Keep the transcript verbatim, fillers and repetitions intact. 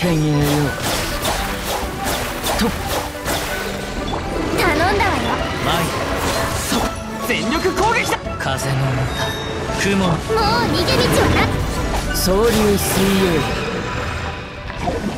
手に入れようと。 頼んだわよ。 前そう全力攻撃だ。風の歌雲もう逃げ道はな。 総流水泳